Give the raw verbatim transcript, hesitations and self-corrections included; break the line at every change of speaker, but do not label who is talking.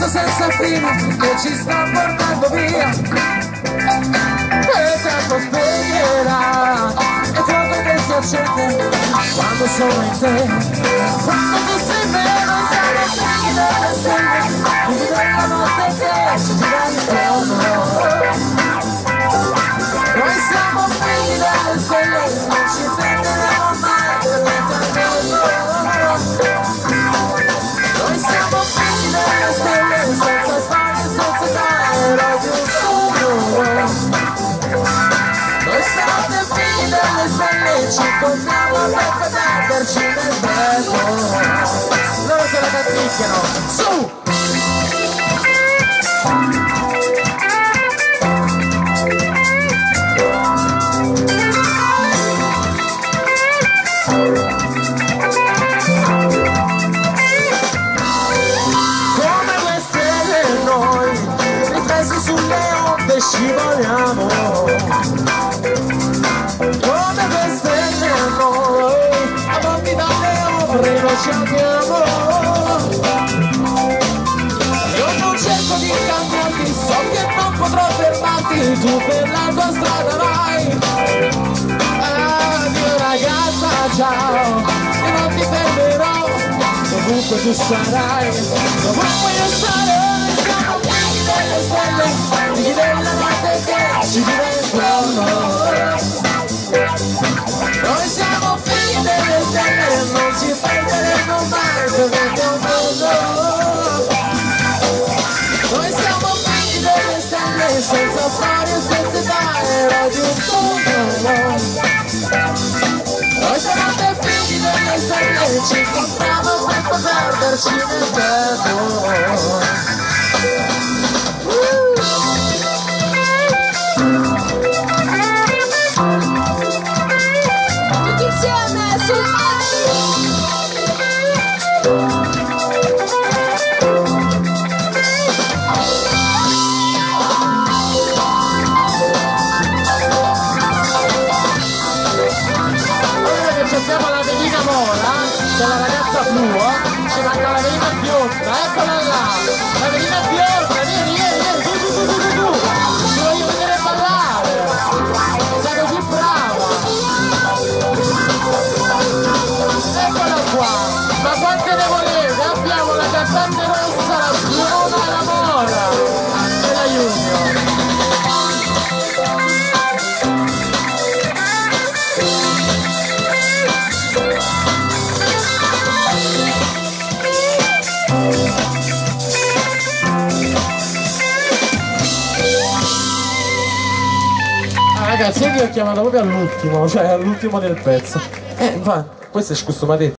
senza fine che ci sta portando via, e il tempo spegnerà e fuoco che si accende quando sono in te. Quando tu sei vero siamo figli delle stelle, figli della notte che ci gira intorno. Noi siamo figli delle stelle, non ci fermeremo mai per niente al mondo. Noi siamo figli delle stelle, senza sbagli, senza età, di un sogno. Noi siamo dei figli delle stelle, ci incontriamo per perderci nel tempo. Loro se la canticchiano, su! Scivoliamo come le stelle noi, avanti dalle ombre noi ci abbiamo. Io non cerco di cambiarti, so che non potrò fermarti, tu per la tua strada vai. Addio ragazza, ciao, e non ti fermerò, dovunque tu sarai, dovunque io sarò. Siamo figli delle stelle, figli della notte che ci gira intorno. Noi siamo figli delle stelle, non ci perderemo mai per niente al mondo. Noi siamo figli delle stelle, senza storie, senza età, eroi di un sogno. Noi siamo dei figli delle stelle, ci incontriamo senza perderci nel tempo. Abbiamo la velina mora della ragazza blu, ci manca la velina bionda, eccola là, la velina bionda, vieni, vieni, vieni, tu, tu, tu, tu, tu, tu, ti voglio vedere ballare, sei così brava, eccola qua, ma quante ne volete? Abbiamo la cantante rossa, la bionda e la mora, e la Junior. Ragazzi, io vi ho chiamato proprio all'ultimo, cioè all'ultimo del pezzo. Eh, ma questo è scusate.